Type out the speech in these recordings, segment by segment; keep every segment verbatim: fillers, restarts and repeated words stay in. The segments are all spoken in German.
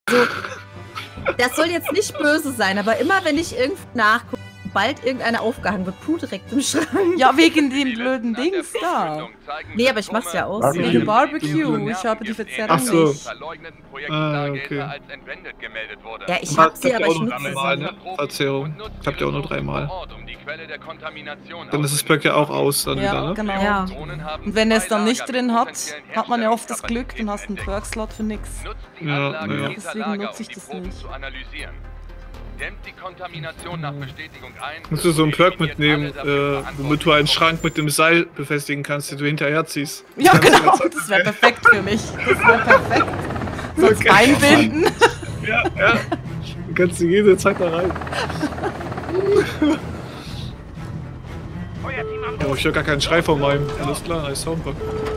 Also, das soll jetzt nicht böse sein, aber immer wenn ich irgendwo nachgucke, bald irgendeiner aufgehangen wird, Pru direkt im Schrank. Ja, wegen dem blöden Dings da. Nee, aber ich mach's ja aus. Barbecue. Wegen Barbecue. Ich habe die Verzerrung Ach so. nicht. Ah, okay. Ja, ich hab sie, aber ich nutze dreimal, sie. ne? Verzerrung. Ich hab die auch nur dreimal. Dann ist das Perk ja auch aus dann Ja, wieder, ne? genau. Ja. Und wenn er es dann nicht drin hat, hat man ja oft das Glück, dann hast du einen Perk-Slot für nix. Ja, ja. Deswegen nutze ich das nicht. Dämmt die Kontamination nach Bestätigung ein. Musst du so einen Perk mitnehmen, äh, womit du einen Schrank mit dem Seil befestigen kannst, den du hinterher ziehst. Ja, genau, das wäre perfekt für mich. Das wäre perfekt. So Okay. einbinden. Ja, ja. Du kannst du jede Zeit da rein. Oh, ich höre gar keinen Schrei von meinem. Alles klar, als Soundpack.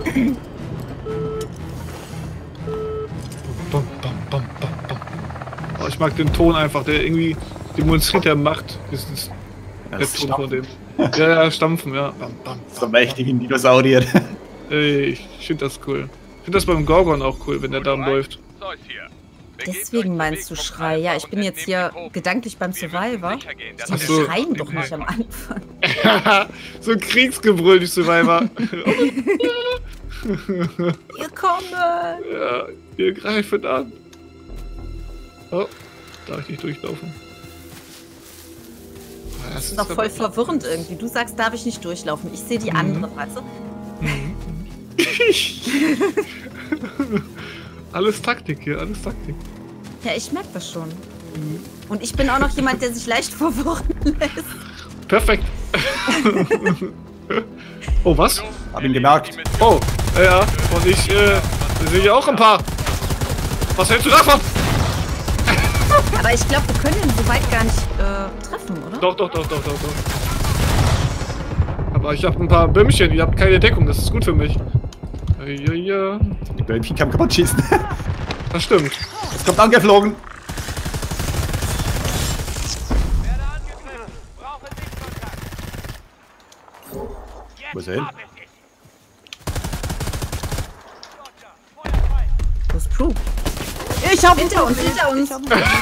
Bam, bam, bam, bam, bam. Oh, ich mag den Ton einfach, der irgendwie demonstriert der Macht. Das ist der Das Ton von dem. Ja, ja, stampfen, ja. Bam, bam. So mächtigen Dinosaurier. Ey, ich finde das cool. Ich finde das beim Gorgon auch cool, wenn der da läuft. Deswegen meinst du Schrei? Ja, ich bin jetzt hier gedanklich beim Survivor. Die Ach so. schreien doch nicht am Anfang. So ein Kriegsgebrüll, die Survivor. Ihr kommt! Ja, wir greifen an. Oh, darf ich nicht durchlaufen? Ah, Das ist doch voll verwirrend irgendwie. Du sagst, darf ich nicht durchlaufen. Ich sehe die andere, weißt du? Alles Taktik hier, alles Taktik. Ja, ich merke das schon. Und ich bin auch noch jemand, der sich leicht verwirren lässt. Perfekt. Oh, was? Hab ihn gemerkt. Oh, ja, und ich äh, sehe hier auch ein paar. Was hältst du davon? Aber ich glaube, wir können ihn so weit gar nicht äh, treffen, oder? Doch, doch, doch, doch, doch, doch. Aber ich habe ein paar Bömmchen, ihr habt keine Deckung, das ist gut für mich. Ja, ja, ja. Die Böllchen kann man kaputt schießen. Das stimmt. Es kommt angeflogen. Wo ist er hin? Wo ist Pru? Ich hab Hinter uns, hinter uns!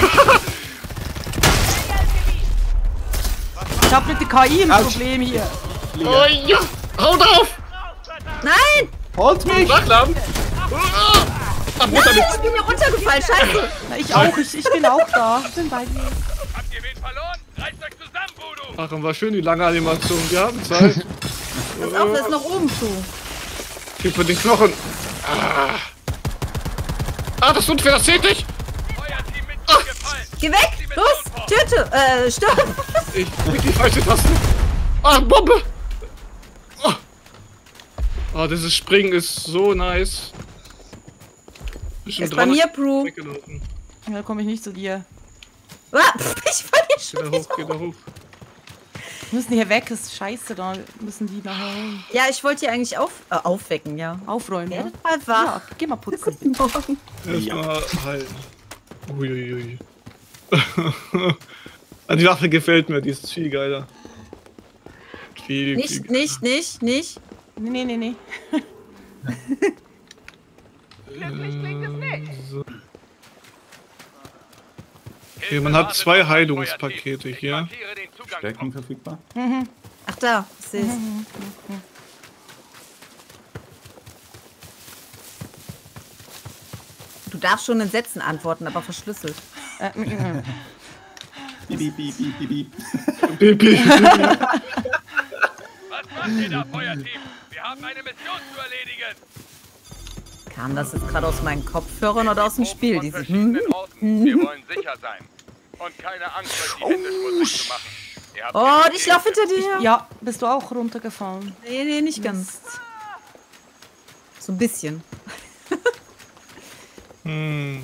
Ich hab mit der K I ein Problem hier. Oh ja! Haut auf! Nein! Holt mich! Nachladen! Ach, Mutter, Nein, ich bin hier runtergefallen, scheiße! Na, ich auch, ich, ich bin auch da. Ich bin bei dir. Habt ihr wen verloren? Reißt euch zusammen, Voodoo! Ach, und war schön die lange Animation. Wir haben Zeit. Pass auf, da ist noch oben Pru. Gib mir den Knochen. Ah, ah das tut für das zählt dich. Euer Team mit mir gefallen! Geh weg! Los! Töte! Äh, stirb! Ich drück die falsche Taste. Ah, Bombe! Oh. Oh, dieses Springen ist so nice. Ist bei mir, Pru. Weggelaufen. Da komme ich nicht zu dir. Ah, ich fall hier Geh schon da wieder. hoch, geh da hoch. Wir müssen hier weg, das ist scheiße, da müssen die nachher Ja, ich wollte hier eigentlich auf, äh, aufwecken, ja. aufräumen. Ja? Werdet mal wach. Ja, geh mal putzen. Guten Morgen. Erstmal halten. Uiuiui. Ah, die Waffe gefällt mir, die ist viel geiler. Viel, viel Nicht, nicht, nicht, nicht. Nee, nee, nee, nee. So. Okay, man hat zwei Heilungspakete hier. Stärkung verfügbar. Ach da, ich seh's. Du darfst schon in Sätzen antworten, aber verschlüsselt. Äh, mm, mm. Piep, piep, piep, piep, piep. Pipi. Was macht ihr da, Feuerteam? Wir haben eine Mission zu erledigen! Kam das jetzt gerade aus meinen Kopfhörern oder aus dem Spiel? Von Diese verschiedenen hm? Orten. Wir wollen sicher sein. Und keine Angst, euch die Hände schmutzig zu machen. Ihr habt Oh, keine ich lauf hinter dir. Ja, bist du auch runtergefallen? Nee, nee, nicht ganz. So ein bisschen. Hm.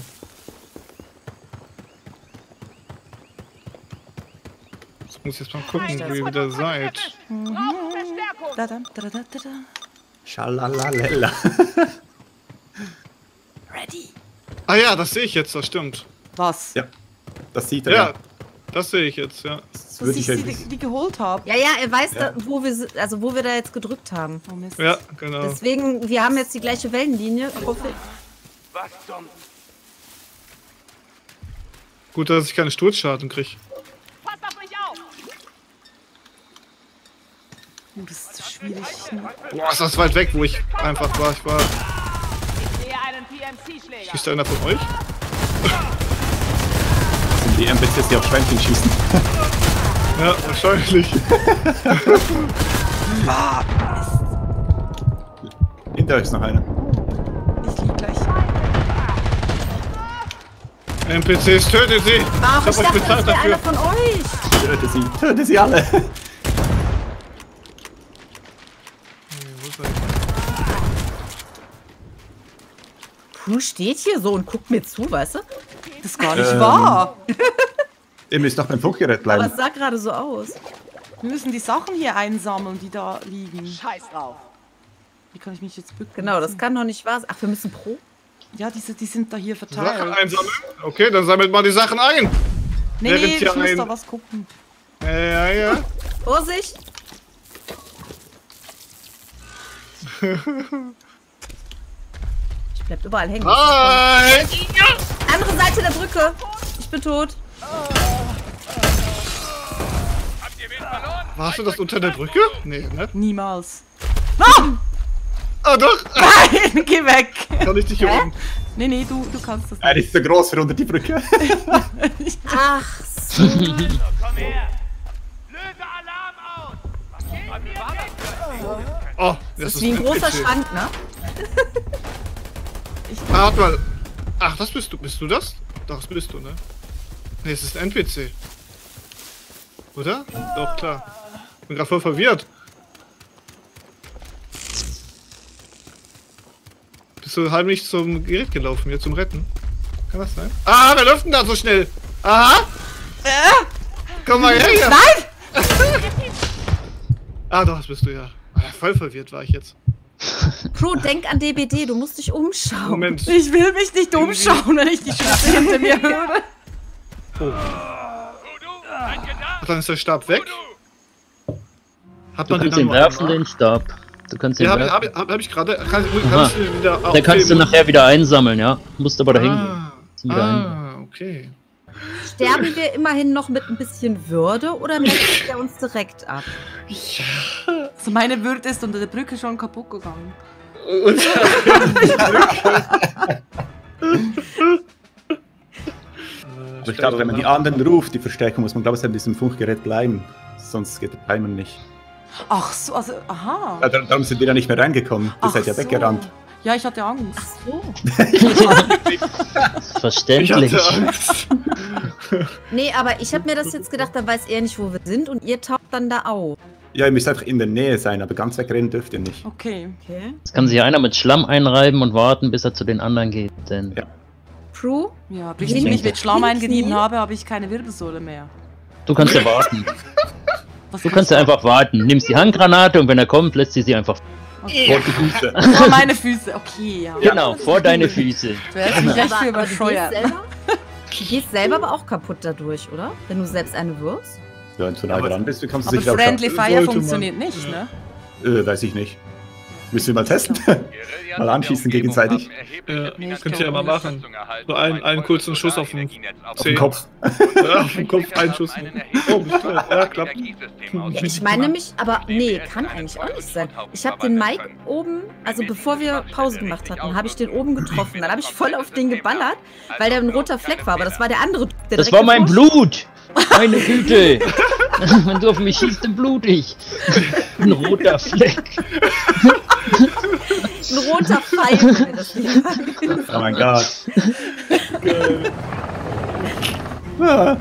Ich muss jetzt mal gucken, wo ihr wieder seid. Da, da, da, da, da, da. Schalalalella. Ready. Ah ja, das sehe ich jetzt, das stimmt. Was? Ja, das sieht er. Ja, Ja. das sehe ich jetzt, ja. Dass würde ich ich sie halt die, die geholt habe. Ja, ja, er weiß, Ja. Da, wo, wir, si- also wo wir da jetzt gedrückt haben. Oh Mist. Ja, genau. Deswegen, wir haben jetzt die gleiche Wellenlinie. Ich hoffe, Was zum... Gut, dass ich keine Sturzschaden kriege. Passt auf mich auf! Oh, das ist so schwierig. Boah, ist das weit weg, wo ich einfach war. Ich war. Ich sehe einen P M C-Schläger. Schießt da einer von euch? Das sind die N P Cs, die auf Schweinchen schießen. Ja, wahrscheinlich. Hinter euch ist noch einer. Ich lieg gleich. N P Cs, tötet sie! Ach, ich ich hab euch dachte, das bezahlt wäre einer dafür. von euch. Töte sie, töte sie alle. Crew steht hier so und guckt mir zu, weißt du? Das ist gar nicht Ähm. wahr. Ihr müsst doch beim Funkgerät Aber bleiben. es sah gerade so aus. Wir müssen die Sachen hier einsammeln, die da liegen. Scheiß drauf. Wie kann ich mich jetzt bücken? Genau, das kann doch nicht wahr sein. Ach, wir müssen pro. Ja, diese, die sind da hier Sachen verteilt. einsammeln? Okay, dann sammelt mal die Sachen ein. Nee, Während nee, hier ich muss ein- da was gucken. Ja, ja, ja. Vorsicht! Ich bleib überall hängen. Nein! Andere Seite der Brücke. Ich bin tot. Habt ihr wen verloren? Warst du das unter der Brücke? Nee, ne? Niemals. Ah, doch! Nein, geh weg! Kann ich dich hier oben? Nee, nee, du, du kannst das Er nicht. ist so groß für unter die Brücke. Ach so. Komm her! Löse Alarm aus! Was geht mir? Oh, Das ist wie ein großer Schrank, ne? Ah, warte mal. Ach, das bist du. Bist du das? Doch, das bist du, ne? Nee, es ist ein N P C. Oder? Doch, klar. Ich bin gerade voll verwirrt. Bist du heimlich zum Gerät gelaufen, hier zum Retten? Kann das sein? Ah, wer läuft denn da so schnell? Aha! Äh? Komm mal her hier! Nein! Ah, doch, das bist du ja. Ah, voll verwirrt war ich jetzt. Crew, denk an D B D, du musst dich umschauen. Moment. Ich will mich nicht umschauen, wenn ich die Schritte hinter mir höre. Voodoo, seid ihr da? Ach, dann ist der Stab weg. Hat Du man den kannst dann ihn nur werfen, einmal? den Stab. Du kannst ihn Ja, hab, werfen. hab, hab, hab ich gerade. Kann, kann Aha. ich den wieder Den kannst du aufheben? nachher wieder einsammeln, ja. Musst aber dahin gehen. Ah, Wieder ein. ah okay. Sterben wir immerhin noch mit ein bisschen Würde oder meldet er uns direkt ab? Also meine Würde ist unter der Brücke schon kaputt gegangen. Und Aber ich glaube, wenn man die anderen ruft, die Verstärkung, muss man, glaube ich, an diesem Funkgerät bleiben. Sonst geht der Timer nicht. Ach so, also, aha. Ja, dar- darum sind wir ja nicht mehr reingekommen. Ihr Ach seid ja so. weggerannt. Ja, ich hatte Angst. Ach so. ich Verständlich. hatte Angst. Nee, aber ich habe mir das jetzt gedacht, dann weiß er nicht, wo wir sind und ihr taucht dann da auf. Ja, ihr müsst einfach in der Nähe sein, aber ganz wegrennen dürft ihr nicht. Okay. Okay. Jetzt kann sich einer mit Schlamm einreiben und warten, bis er zu den anderen geht. Denn Ja. Crew? Ja, bis Hin- ich mich mit Schlamm Hinknie. eingerieben habe, habe ich keine Wirbelsäule mehr. du kannst ja warten. Was Du kannst ja einfach warten. Nimmst die Handgranate und wenn er kommt, lässt sie sie einfach Vor die Füße. vor meine Füße. Okay, ja. genau vor deine Füße. Du hast mich echt für Aber, aber du, gehst überscheuert. selber, du gehst selber aber auch kaputt dadurch, oder? Wenn du selbst eine wirfst? Ja, wenn du nah Aber- dran bist, kannst du Aber sicher auch Friendly schaffen. Fire Sollte man. funktioniert nicht, ne? schaffen. Äh, weiß ich nicht. Müssen wir mal testen? Guerillas Mal anschießen in der Umgebung gegenseitig. haben erhebliche Ja, finanzielle könnt ihr ja mal machen. Unterstützung erhalten, So einen- um ein einen kurzen Schuss auf den Solarienergienetz Auf den Zehn. Kopf. Ja, auf den Kopf einschuss. Oh, bist du? Ja, klappt. Ich meine nämlich, aber nee, kann eigentlich auch nicht sein. Ich habe den Mike oben, also bevor wir Pause gemacht hatten, habe ich den oben getroffen. Dann habe ich voll auf den geballert, weil der ein roter Fleck war. Aber das war der andere, der Das direkt war mein davor Blut! Meine Güte! Wenn du auf mich schießt, dann blut ich. Ein roter Fleck. Ein roter Pfeil. wenn das nicht war. Oh mein Gott. Ah,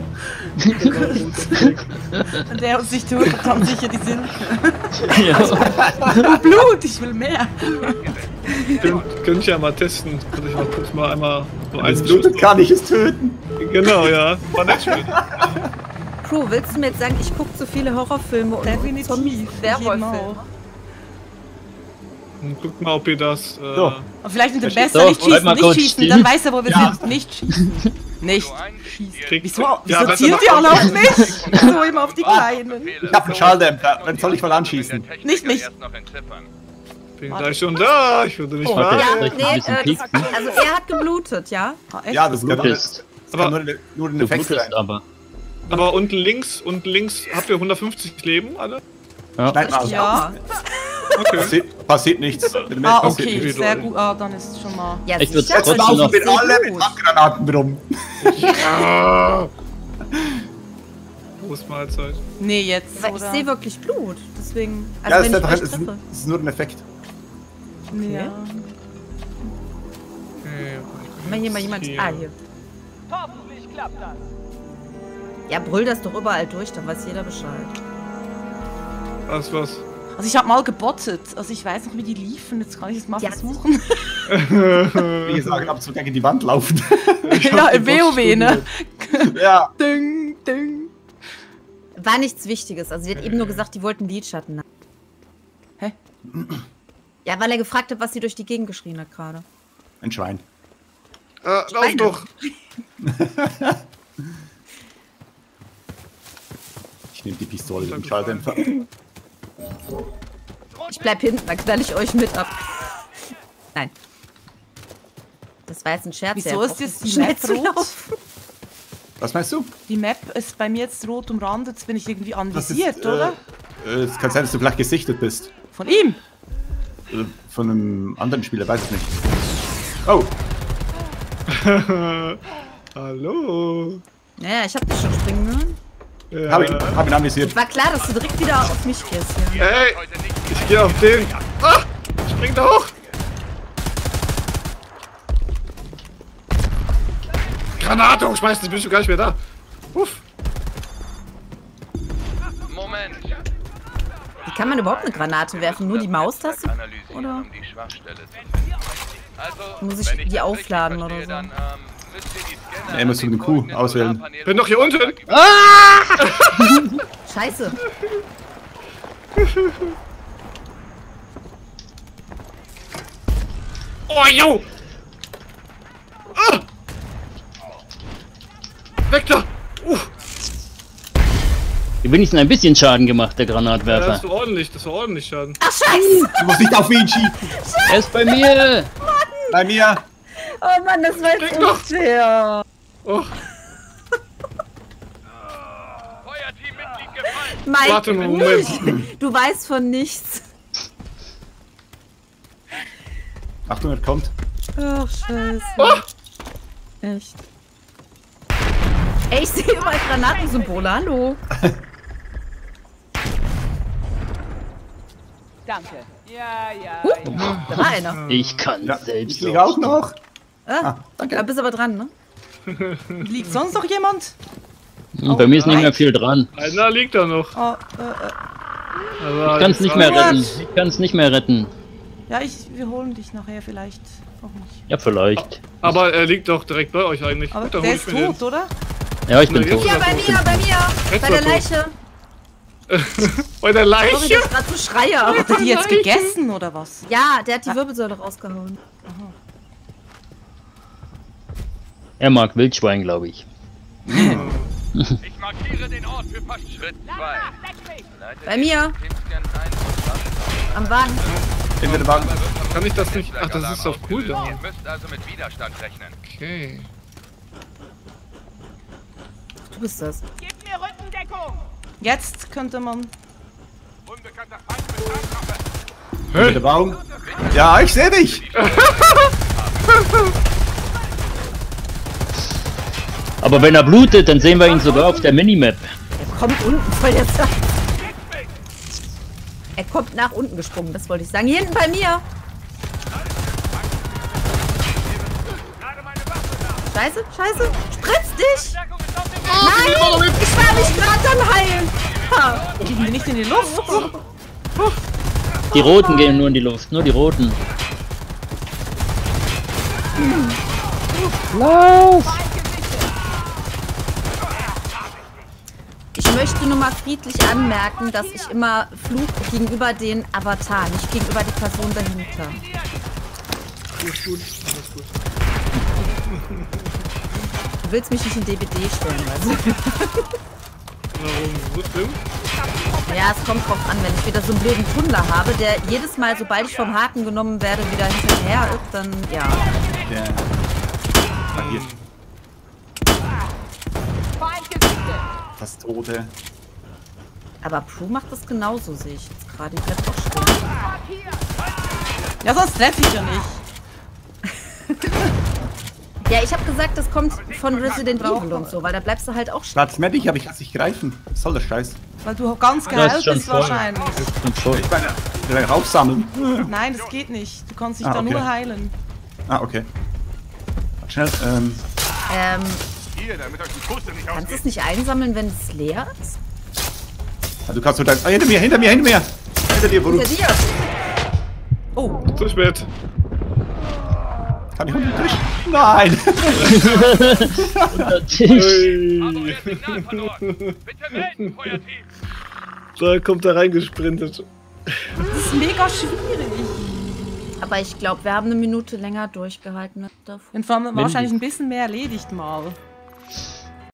Und der uns nicht tut, haben sicher die Sinn. Ja. Blut, ich will mehr. Könnt, könnt ihr ja mal testen. Kann ich mal kurz mal einmal so wenn es einen blutet, Schuss. kann ich es töten. Genau, ja. War nicht schön. Crew, willst du mir jetzt sagen, ich gucke zu viele Horrorfilme und Definitiv. Zombie-Werwolf-Filme? Guckt mal, ob ihr das. Äh, So. Und vielleicht mit dem Versteht- Besser Doch, nicht bleib schießen, mal nicht kurz schießen, stehen. dann weiß er, wo wir Ja. sind. Nicht schießen. Nicht schießen. kriegt- Wieso, Ja, wieso besser zielt nach ihr alle auf unten. mich? So immer auf die Kleinen. Ich hab einen Schalldämpfer. Dann soll ich mal anschießen. Nicht mich. bin gleich schon da. Ich würde nicht Oh, warten. warte. Ja, Soll ich nee, ein bisschen äh, das, pieksen? also er hat geblutet, ja? Ah, echt? Ja, das Blut kann ist. Aber, nur, eine, nur ein Du Effekt blutest sein. aber. aber unten links, unten links habt ihr hundertfünfzig Leben, alle? Ja. Schneid mal. Ja. Okay. Passiert, passiert nichts. Mit dem Ah, passiert okay, nichts. sehr gut. Ah, dann ist schon mal. Ja, Ich würd sicher, trotzdem das ist noch- Wir sehr alle mit gut. Handgranaten rum. Ja. Großmahlzeit. Nee, jetzt. Weil ich oder? sehe wirklich Blut, deswegen. Ja, Also das wenn ist, ich einfach, euch das ist, treffe. das ist nur ein Effekt. Ja. Okay. Mal hier mal jemand. Ah, hier. Hoffentlich klappt das. Ja, brüll das doch überall durch, dann weiß jeder Bescheid. Was, was? Also ich habe mal gebottet. Also ich weiß noch, wie die liefen. Jetzt kann ich es mal Ja. versuchen. Wie gesagt, ab und zu gegen die Wand laufen. Ja, im WoW, ne? Ja. Ding, ding. War nichts Wichtiges. Also sie hat eben nur gesagt, die wollten Lidschatten haben. Hä? Ja, weil er gefragt hat, was sie durch die Gegend geschrien hat gerade. Ein Schwein. Äh, lauf Schweine. doch! Ich nehme die Pistole, den Schalldämpfer. Ich bleib hinten, dann knall ich euch mit ab. Nein. Das war jetzt ein Scherz. Wieso er ist braucht jetzt nicht die schnell Map zu rot? laufen. Was meinst du? Die Map ist bei mir jetzt rot umrandet. Jetzt bin ich irgendwie Das anvisiert, ist, oder? Äh, es kann sein, dass du vielleicht gesichtet bist. Von ihm. Äh, Von einem anderen Spieler, weiß ich nicht. Oh, Hallo! Naja, ich hab dich schon springen hören. Ja. hab ich, hab ihn anvisiert. War klar, dass du direkt wieder auf mich gehst hier. Hey! Ich geh auf den! Ah! Spring da hoch! Granate hochschmeißen, bist du gar nicht mehr da. Uff. Moment. Wie kann man überhaupt eine Granate werfen? Nur die Maustaste? Analysieren, Oder? um die Schwachstelle zu finden. Also, Muss ich wenn die das richtig aufladen oder verstehe, so? Dann, ähm, müsst ihr die Scanner Ja, musst du an mit den Q folgenden auswählen. Solarpanelen Bin doch hier unten! Scheiße. Oh, yo! Ah! Weg da! Uh! Wenigstens ein bisschen Schaden gemacht, der Ja, Granatwerfer. das war ordentlich, das war ordentlich Schaden. Ach, scheiße. Du musst nicht auf ihn schießen. Er ist bei mir! Bei mir. Oh Mann, das war jetzt Spring doch. unfair. Oh, Feuerteammitglied gefallen. Mike, warte mal, Moment. nicht. Du weißt von nichts. Achtung, er kommt. Ach, scheiße. Oh. Echt. Ey, ich sehe überall Granatensymbole. Hallo. Danke. Ja, ja, Huh, ja. da war einer. Ich kann Ja, selbst. ich liege auch noch. Ah, danke. da bist aber dran, ne? Liegt sonst noch jemand? Und bei mir ist nicht mehr viel dran. Einer liegt da noch. Oh, äh, äh. Aber Ich kann es nicht mehr What? retten. Ich kann es nicht mehr retten. Ja, ich, wir holen dich nachher vielleicht. Auch nicht. Ja, vielleicht. Aber er liegt doch direkt bei euch eigentlich. Aber Gut, dann der hol ist ich mir tot, oder? Ja, ich bin Na, jetzt- tot. Hier, bei mir, bei mir. Jetzt Bei war der tot. Leiche. den. Bei der Sorry, Leiche? dass ich gerade so schreie. Hat er Aber die jetzt gegessen, oder was? ja, der hat die Wirbelsäule rausgehauen. Er mag Wildschwein, glaube ich. Ich markiere den Ort für Post. Schritt zwei. Leite Bei den mir. Systemscan ein und dann Am Wagen. Hinter dem Wagen. Kann ich das nicht? Ach, das ist auf Cooldown. Ihr müsst also mit Widerstand rechnen. Okay. Du bist das. Gib mir Rückendeckung. Jetzt könnte man. Unbekannter Feind mit Tarnwaffe. Hinter dem Baum. Ja, ich sehe dich. Aber wenn er blutet, dann sehen wir ihn sogar auf der Minimap. Er kommt unten, voll der Zeit. Er kommt nach unten gesprungen, das wollte ich sagen. Hier hinten bei mir. Scheiße, scheiße. Spritz dich. Nein, ich war mich gerade am Heilen. Ha. Fliegen wir nicht in die Luft? Die Roten gehen nur in die Luft, nur die Roten. Lauf! Ich möchte nur mal friedlich anmerken, dass ich immer fluche gegenüber den Avatar, nicht gegenüber die Person dahinter. Gut, gut. Alles gut. Du willst mich nicht in D B D stellen, also. Warum? So schlimm? Ja, es kommt drauf an, wenn ich wieder so einen blöden Tunnler habe, der jedes Mal, sobald ich vom Haken genommen werde, wieder hinterher ist, dann ja. Ja. Ah, hier. Feind gesichtet. Fast Tote. Aber Prue macht das genauso, sehe ich jetzt gerade. Die bleibt auch stehen. Ja, sonst treffe ich ja nicht. Ja, ich habe gesagt, das kommt von Resident Evil und so, weil da bleibst du halt auch stehen. Schwarz Medic, aber ich kann nicht greifen. Was soll der Scheiß? Weil du ganz Das geheilt ist schon bist voll. wahrscheinlich. Und voll. Ich meine, will raufsammeln. Nein, das geht nicht. Du kannst dich Ah, da okay. nur heilen. Ah, okay. Schnell, ähm, Ähm, Hier, damit euch die Puste nicht kannst du ausgeht. es nicht einsammeln, wenn es leer ist? du kannst so dein... Ah, hinter mir, hinter mir, hinter mir! Hinter dir, Bruder. Hinter dir. Oh, Zu spät. Kann ich unter den Tisch? Nein! Unter Tisch. Aber euer Signal verloren. Bitte melden, Feuerteam. Da kommt er reingesprintet. das ist mega schwierig. Aber ich glaube, wir haben eine Minute länger durchgehalten davor. Den haben wir wahrscheinlich ein bisschen mehr erledigt mal.